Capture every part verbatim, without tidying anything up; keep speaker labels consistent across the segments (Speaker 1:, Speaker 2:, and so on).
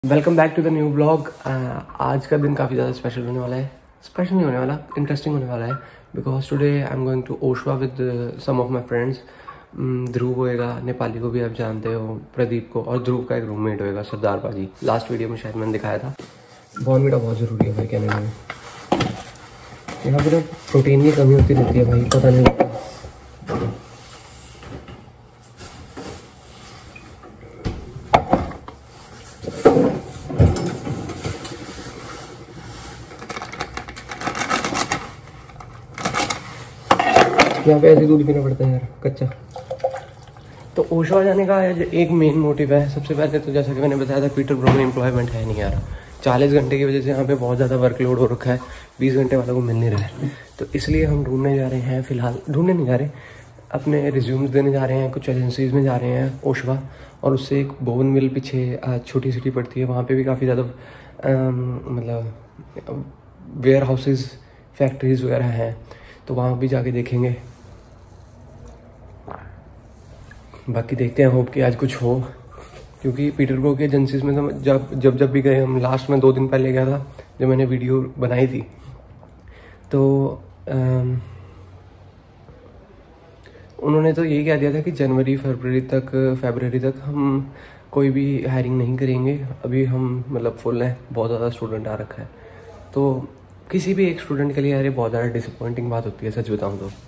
Speaker 1: Welcome back to the new blog. आज का दिन काफ़ी ज़्यादा स्पेशल होने वाला है। स्पेशल नहीं होने वाला, इंटरेस्टिंग होने वाला है because today I am going to Oshawa with some of my friends. Dhruv होएगा, नेपाली को भी आप जानते हो, प्रदीप को, और ध्रुव का एक रूममेट होएगा सरदार पाजी। लास्ट वीडियो में शायद मैंने दिखाया था। बॉर्नविटा बहुत ज़रूरी है भाई कहने में। यहाँ पर प्रोटीन की कमी होती रहती है भाई, पता नहीं होता। यहाँ पे ऐसे दूध पीना पड़ता है यार, कच्चा। तो ओशवा जाने का एक मेन मोटिव है। सबसे पहले तो जैसा कि मैंने बताया था, पीटरब्रो में एम्प्लॉयमेंट है नहीं यार। चालीस घंटे की वजह से यहाँ पे बहुत ज़्यादा वर्कलोड हो रखा है, बीस घंटे वालों को मिल नहीं रहा है। तो इसलिए हम ढूंढने जा रहे हैं, फिलहाल ढूंढने नहीं जा रहे, अपने रिज्यूम्स देने जा रहे हैं, कुछ एजेंसीज में जा रहे हैं ओशवा। और उससे एक बोवन मिल पीछे छोटी सिटी पड़ती है, वहाँ पर भी काफ़ी ज़्यादा मतलब वेयर हाउसेज, फैक्ट्रीज वगैरह हैं, तो वहाँ भी जाके देखेंगे। बाकी देखते हैं, होप कि आज कुछ हो, क्योंकि पीटरब्रो के एजेंसीज में तो जब जब जब भी गए हम, लास्ट में दो दिन पहले गया था जब मैंने वीडियो बनाई थी, तो आम, उन्होंने तो यही कह दिया था कि जनवरी फरवरी तक फरवरी तक हम कोई भी हायरिंग नहीं करेंगे। अभी हम मतलब फुल है, बहुत ज़्यादा स्टूडेंट आ रखा है। तो किसी भी एक स्टूडेंट के लिए यार ये बहुत ज़्यादा डिसअपॉइंटिंग बात होती है, सच बताऊँ तो।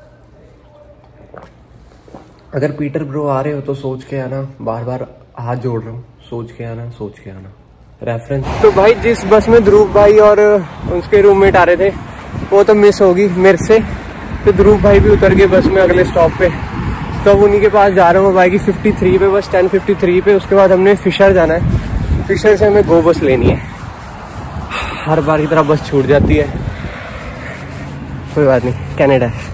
Speaker 1: अगर पीटरब्रो आ रहे हो तो सोच के आना, बार बार हाथ जोड़ रहा हूँ, सोच के आना, सोच के आना। रेफरेंस तो भाई जिस बस में ध्रुव भाई और उसके रूममेट आ रहे थे वो तो मिस होगी मेरे से। तो ध्रुव भाई भी उतर गए बस में अगले स्टॉप पे, तो अब उन्हीं के पास जा रहा हूँ। भाई की फिफ्टी थ्री पे बस, टेन फिफ्टी थ्री पे। उसके बाद हमने फिशर जाना है, फिशर से हमें गो बस लेनी है। हर बार की तरह बस छूट जाती है, कोई बात नहीं, कनाडा है।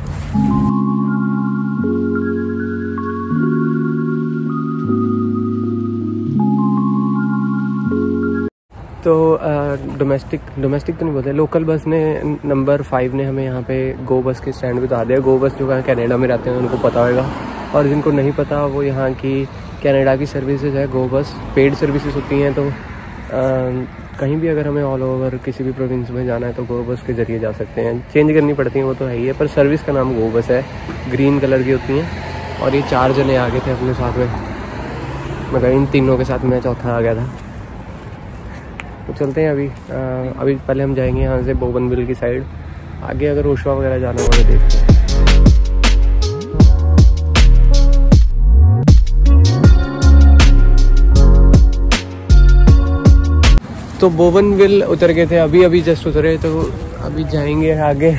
Speaker 1: तो डोमेस्टिक डोमेस्टिक तो नहीं बोलते, लोकल बस ने नंबर फाइव ने हमें यहाँ पे गो बस के स्टैंड पे उतार दिया। गो बस जो कनाडा में रहते हैं उनको पता होगा, और जिनको नहीं पता वो यहाँ की कनाडा की सर्विसेज है गो बस, पेड सर्विसेज होती हैं। तो आ, कहीं भी अगर हमें ऑल ओवर किसी भी प्रोविंस में जाना है तो गो बस के ज़रिए जा सकते हैं। चेंज करनी पड़ती हैं वो तो है ही है, पर सर्विस का नाम गो बस है। ग्रीन कलर की होती हैं, और ये चार जने आगे थे अपने साथ में, मतलब इन तीनों के साथ मैं चौथा आ गया था। तो चलते हैं अभी। आ, अभी पहले हम जाएंगे यहाँ से बोवनविल की साइड, आगे अगर ओशवा वगैरह जाना होगा तो देखते हैं। तो बोवनविल उतर गए थे, अभी अभी जस्ट उतरे, तो अभी जाएंगे आगे।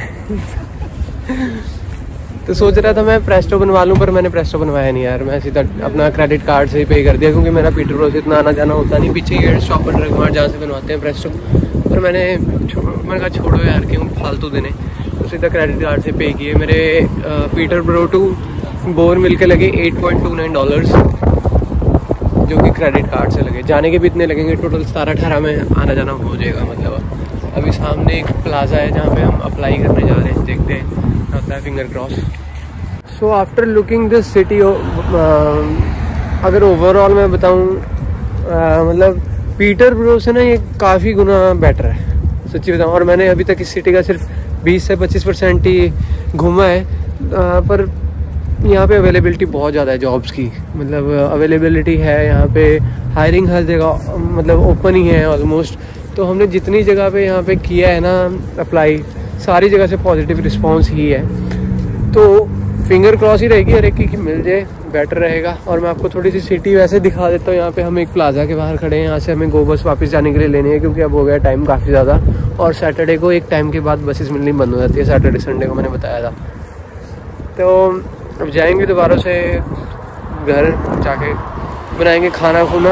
Speaker 1: तो सोच रहा था मैं प्रेस्टो बनवा लूँ, पर मैंने प्रेस्टो बनवाया नहीं यार। मैं सीधा अपना क्रेडिट कार्ड से ही पे कर दिया, क्योंकि मेरा पीटरब्रो से इतना आना जाना होता नहीं। पीछे ये शॉप पर ड्रगमार्ट जहाँ से बनवाते हैं प्रेस्टो, पर मैंने मैंने कहा छोड़ो यार, क्यों फालतू देने, तो सीधा क्रेडिट कार्ड से पे किए। मेरे पीटरब्रो टू बोवनविल के लगे eight point two nine dollars, जो कि क्रेडिट कार्ड से लगे। जाने के भी इतने लगेंगे, टोटल सतारह अठारह में आना जाना हो जाएगा। मतलब अभी सामने एक प्लाजा है जहाँ पे हम अप्लाई करने जा रहे हैं, देखते हैं होता है, finger cross. So after looking this city, अगर ओवरऑल मैं बताऊँ, मतलब पीटरब्रो से ना ये काफ़ी गुना बेटर है, सच्ची बताऊँ। और मैंने अभी तक इस सिटी का सिर्फ बीस से पच्चीस परसेंट ही घूमा है, आ, पर यहाँ पे अवेलेबिलिटी बहुत ज़्यादा है जॉब्स की। मतलब अवेलेबिलिटी है यहाँ पे, हायरिंग हर जगह मतलब ओपन ही है ऑलमोस्ट। तो हमने जितनी जगह पे यहाँ पे किया है ना अप्लाई, सारी जगह से पॉजिटिव रिस्पांस ही है। तो फिंगर क्रॉस ही रहेगी, हर एक की मिल जाए, बेटर रहेगा। और मैं आपको थोड़ी सी सिटी वैसे दिखा देता हूँ। यहाँ पे हम एक प्लाजा के बाहर खड़े हैं, यहाँ से हमें गो बस वापस जाने के लिए लेनी है, क्योंकि अब हो गया टाइम काफ़ी ज़्यादा। और सैटरडे को एक टाइम के बाद बसेस मिलनी बंद हो जाती है, सैटरडे संडे को मैंने बताया था। तो अब जाएंगे दोबारा से घर, जाके बनाएंगे खाना खुना,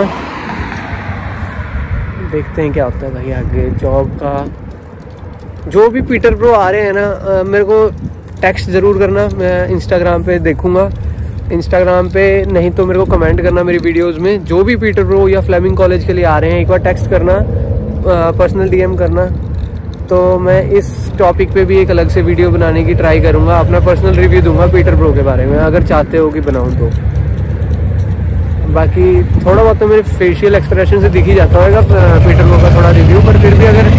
Speaker 1: देखते हैं क्या होता है भाई आगे जॉब का। जो भी पीटरब्रो आ रहे हैं ना, मेरे को टेक्स्ट ज़रूर करना, मैं इंस्टाग्राम पे देखूंगा। इंस्टाग्राम पे नहीं तो मेरे को कमेंट करना मेरी वीडियोस में। जो भी पीटरब्रो या फ्लेमिंग कॉलेज के लिए आ रहे हैं, एक बार टेक्स्ट करना, पर्सनल डीएम करना। तो मैं इस टॉपिक पे भी एक अलग से वीडियो बनाने की ट्राई करूँगा, अपना पर्सनल रिव्यू दूंगा पीटरब्रो के बारे में, अगर चाहते हो कि बनाऊँ तो। बाकी थोड़ा बहुत तो मेरे फेशियल एक्सप्रेशन से दिख ही जाता होगा पीटर ब्रो का थोड़ा रिव्यू, पर फिर भी अगर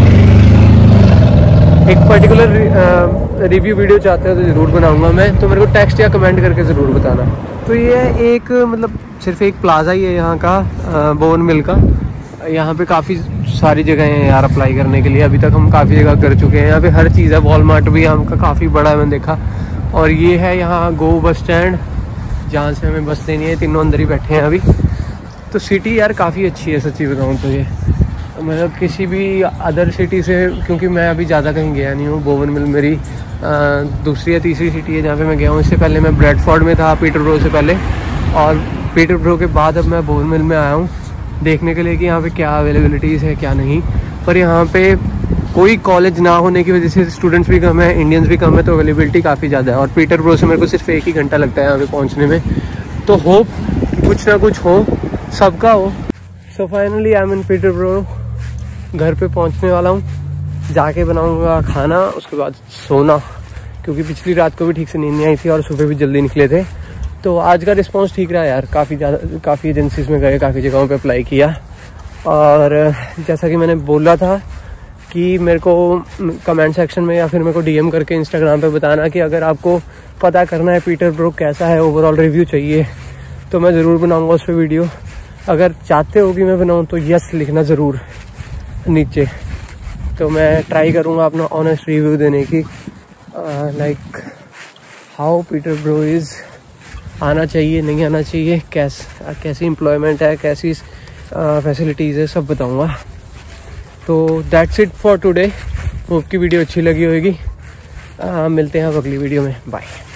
Speaker 1: एक पर्टिकुलर रिव्यू वीडियो चाहते हो तो ज़रूर बनाऊंगा मैं, तो मेरे को टेक्स्ट या कमेंट करके ज़रूर बताना। तो ये एक मतलब सिर्फ एक प्लाज़ा ही है यहाँ का, बोन मिल का। यहाँ पे काफ़ी सारी जगह हैं यार अप्लाई करने के लिए, अभी तक हम काफ़ी जगह कर चुके हैं। यहाँ पे हर चीज़ है, वॉलमार्ट भी यहाँ का काफ़ी बड़ा है मैंने देखा। और ये है यहाँ गो बस स्टैंड, जहाँ से हमें बस लेनी है। तीनों अंदर ही बैठे हैं अभी। तो सिटी यार काफ़ी अच्छी है सच्ची बताऊँ तो। ये मतलब किसी भी अदर सिटी से, क्योंकि मैं अभी ज़्यादा कहीं गया नहीं हूँ। बोवन मिल मेरी आ, दूसरी या तीसरी सिटी है जहाँ पे मैं गया हूँ। इससे पहले मैं ब्रैडफोर्ड में था पीटर ब्रो से पहले, और पीटर ब्रो के बाद अब मैं बोवन मिल में आया हूँ देखने के लिए कि यहाँ पे क्या अवेलेबिलिटीज़ है क्या नहीं। पर यहाँ पे कोई कॉलेज ना होने की वजह से स्टूडेंट्स भी कम है, इंडियंस भी कम है, तो अवेलेबिलिटी काफ़ी ज़्यादा है। और पीटर ब्रो से मेरे को सिर्फ एक ही घंटा लगता है यहाँ पे पहुँचने में। तो होप कुछ ना कुछ हो, सबका हो। So finally I am in Peterborough. घर पे पहुँचने वाला हूँ, जाके बनाऊँगा खाना, उसके बाद सोना, क्योंकि पिछली रात को भी ठीक से नींद नहीं आई थी और सुबह भी जल्दी निकले थे। तो आज का रिस्पांस ठीक रहा यार, काफ़ी ज़्यादा काफ़ी एजेंसीज़ में गए, काफ़ी जगहों पे अप्लाई किया। और जैसा कि मैंने बोला था कि मेरे को कमेंट सेक्शन में या फिर मेरे को डीएम करके इंस्टाग्राम पे बताना कि अगर आपको पता करना है पीटर ब्रो कैसा है, ओवरऑल रिव्यू चाहिए, तो मैं ज़रूर बनाऊँगा उस पर वीडियो। अगर चाहते हो कि मैं बनाऊँ तो यस लिखना ज़रूर नीचे, तो मैं ट्राई करूँगा अपना ऑनेस्ट रिव्यू देने की, like how Peterborough is, आना चाहिए नहीं आना चाहिए, कैस कैसी एम्प्लॉयमेंट है, कैसी फैसिलिटीज़ है, सब बताऊंगा। तो that's it for today. Hope की वीडियो अच्छी लगी होगी। मिलते हैं अब अगली वीडियो में, बाय।